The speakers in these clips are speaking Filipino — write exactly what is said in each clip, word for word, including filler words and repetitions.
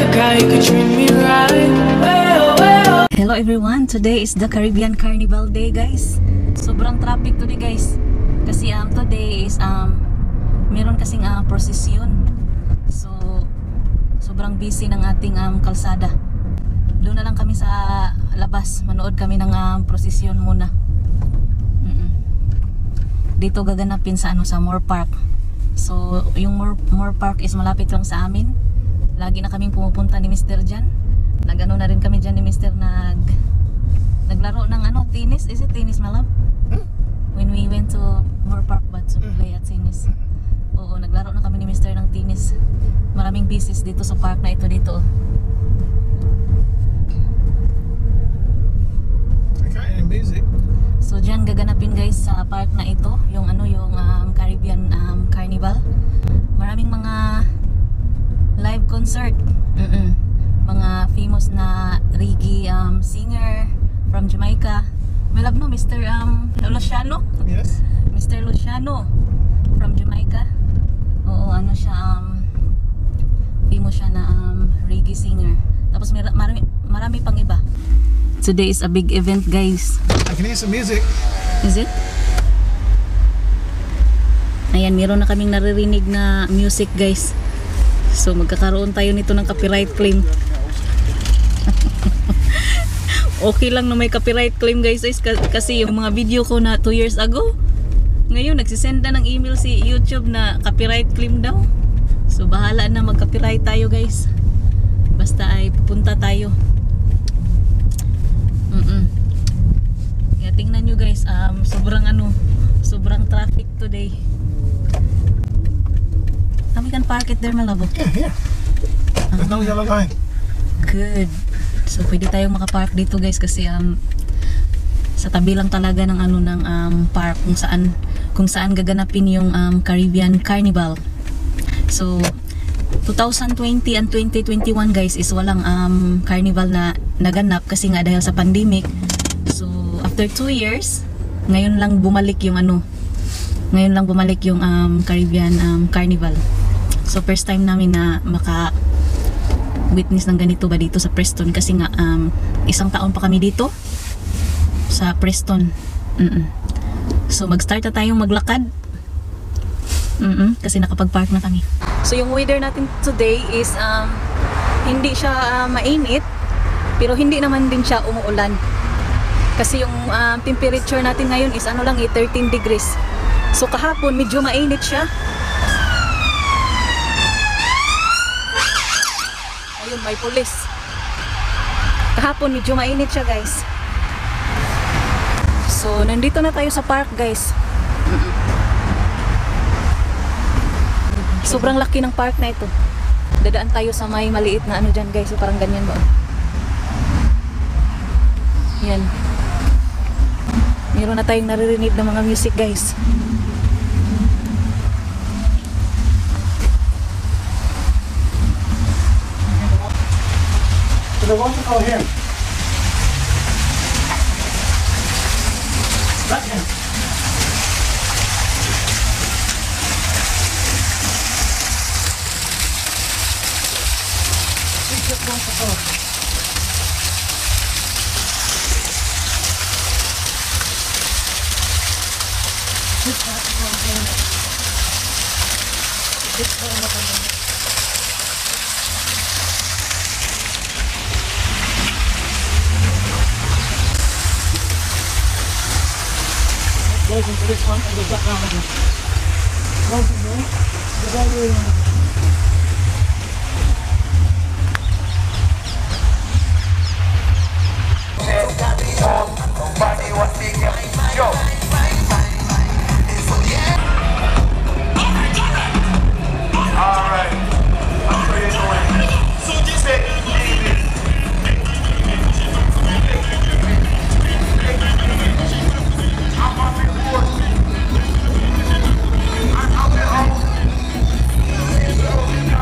guy who could treat me right. Well, well. Hello everyone, today is the Caribbean Carnival Day guys. Sobrang traffic today guys. Kasi um, today is um, meron kasing uh, prosesyon. So, sobrang busy ng ating um, kalsada. Doon na lang kami sa labas, manood kami ng um, prosesyon muna. Mm-mm. Dito gaganapin sa ano sa Moore Park. So, yung Moore, Moore Park is malapit lang sa amin. Lagi na kaming pumupunta ni Mister Jan. Nagano na rin kami dyan ni Mister nag naglaro ng ano, tennis. Is it tennis, my love? Hmm? When we went to Moore Park but to play at tennis. Oo, naglaro na kami ni Mister ng tennis. Maraming pieces dito sa park na ito dito. Okay, music. So dyan gaganapin guys sa park na ito, yung ano yung um, Caribbean um, Carnival. Maraming mga live concert. Mm-mm. Mga famous na reggae um, singer from Jamaica. May love no, Mister Um, Luciano? Yes. Mister Luciano from Jamaica. Oo, ano siya, um, famous siya na um, reggae singer. Tapos may, marami, marami pang iba. Today is a big event guys. I can hear some music. Is it? Ayan, meron na kaming naririnig na music guys. So magkakaroon tayo nito ng copyright claim. Okay lang na may copyright claim guys, kasi yung mga video ko na two years ago, ngayon nagsisend na ng email si YouTube na copyright claim daw. So bahala na mag-copyright tayo guys. Basta ay pupunta tayo. Mm-mm. Kaya tingnan nyo guys, um, sobrang ano, sobrang traffic today. And we can park it there, my love. Yeah, yeah. There's no yellow line. Good. So pwede tayong makapark dito guys kasi um, sa tabi lang talaga ng ano ng um, park kung saan kung saan gaganapin yung um, Caribbean Carnival. So twenty twenty and twenty twenty-one guys is walang um, carnival na naganap kasi nga dahil sa pandemic. So after two years, ngayon lang bumalik yung ano, ngayon lang bumalik yung um, Caribbean um, Carnival. So first time namin na maka witness ng ganito ba dito sa Preston kasi nga um, isang taon pa kami dito sa Preston. Mm-mm. So mag-start na tayong maglakad. Mm-mm, kasi nakapag-park na kami. So yung weather natin today is um, hindi siya uh, mainit pero hindi naman din siya umuulan. Kasi yung uh, temperature natin ngayon is ano lang eh, thirteen degrees. So kahapon medyo mainit siya. Ayun, may pulis. Kahapon medyo mainit siya guys. So nandito na tayo sa park guys. Sobrang laki ng park na ito. Dadaan tayo sa may maliit na ano dyan guys. So parang ganyan ba? Yan. Meron na tayong naririnig ng mga music guys. So I want to call him. Let him. He just wants to call. Just have to call him. Just call him up on him. Goes into this one and goes back down again. Goes in there, goes all the way around. Nobody was big, yo. Alright, I'm ready to win. So just say, I'm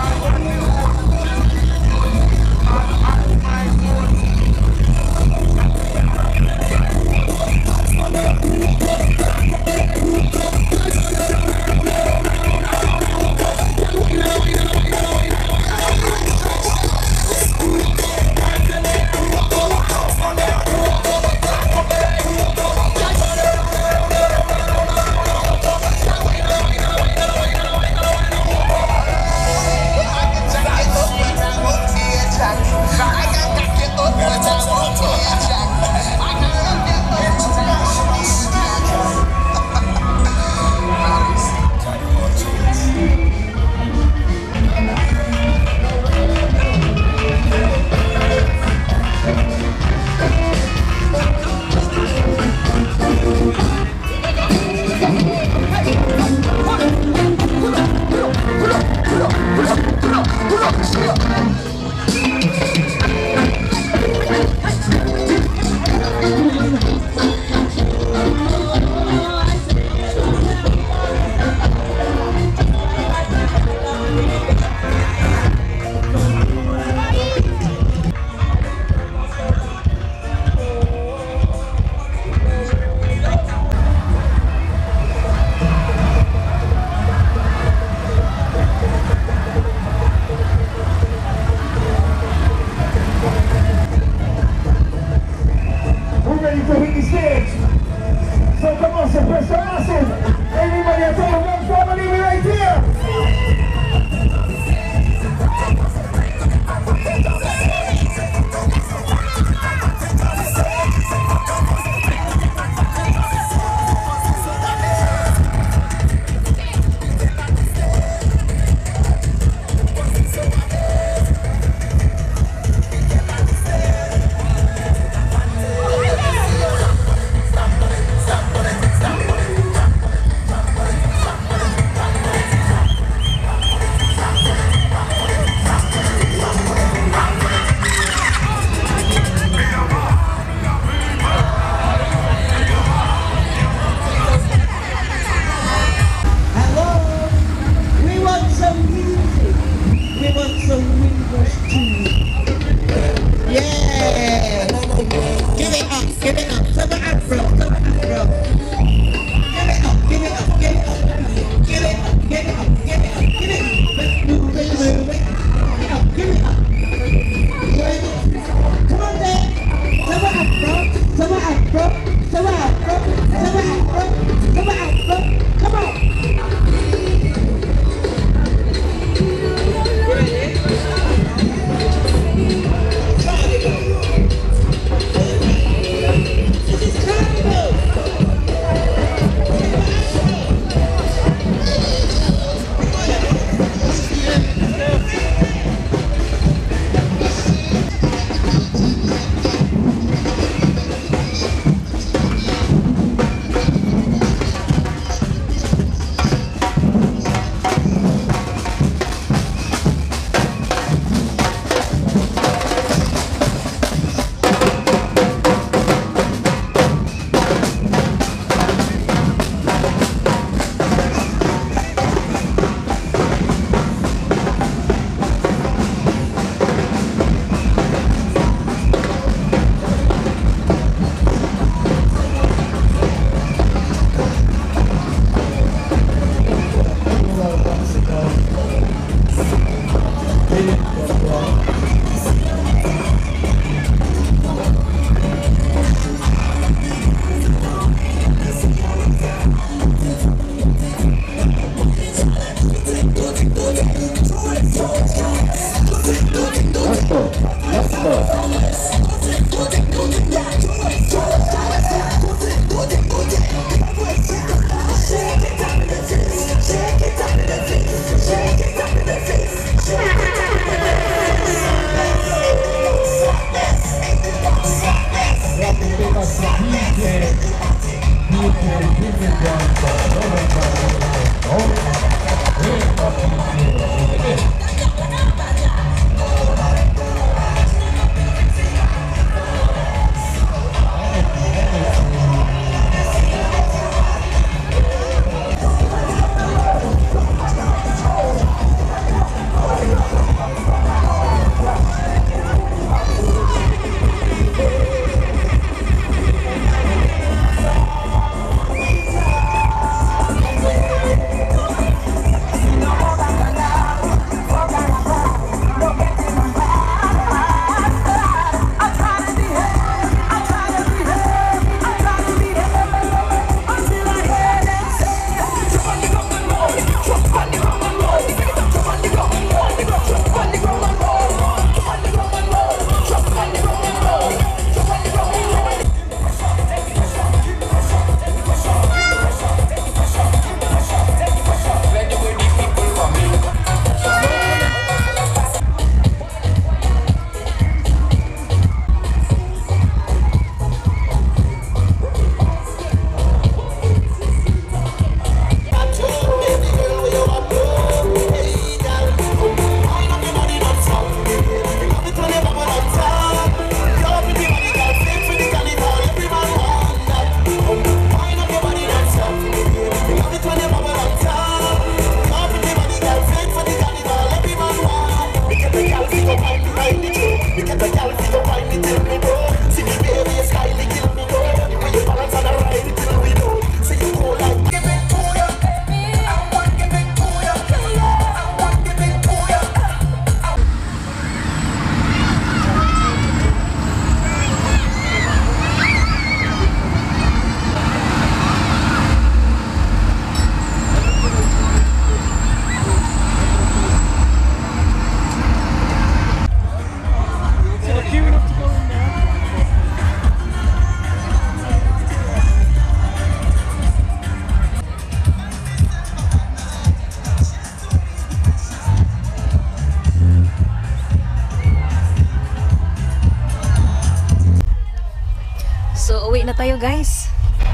So, uwi na tayo guys.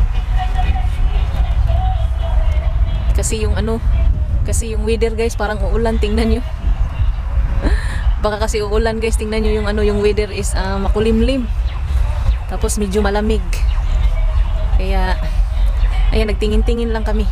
Kasi yung ano, kasi yung weather guys, parang uulan, tingnan nyo. Baka kasi uulan guys, tingnan nyo yung ano, yung weather is uh, makulimlim. Tapos medyo malamig. Kaya, ayan, nagtingin-tingin lang kami.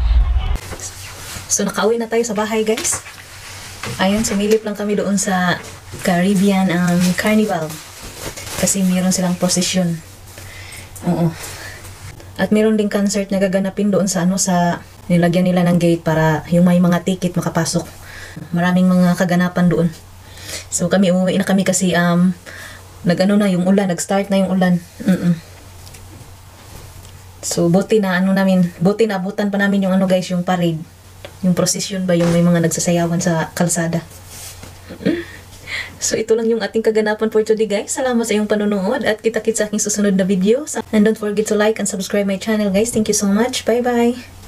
So, nakauwi na tayo sa bahay guys. Ayan, sumilip lang kami doon sa Caribbean um, Carnival. Kasi meron silang procession. Oo. At meron ding concert na gaganapin doon sa ano, sa nilagyan nila ng gate para yung may mga ticket makapasok. Maraming mga kaganapan doon. So kami umuwi na kami kasi um nagano na yung ulan, nag-start na yung ulan. Mm-mm. So buti na ano namin, buti na abutan pa namin yung ano guys, yung parade. Yung procession ba, yung may mga nagsasayawan sa kalsada. So ito lang yung ating kaganapan for today guys. Salamat sa iyong panonood at kita-kits sa aking susunod na video. And don't forget to like and subscribe my channel guys. Thank you so much. Bye bye.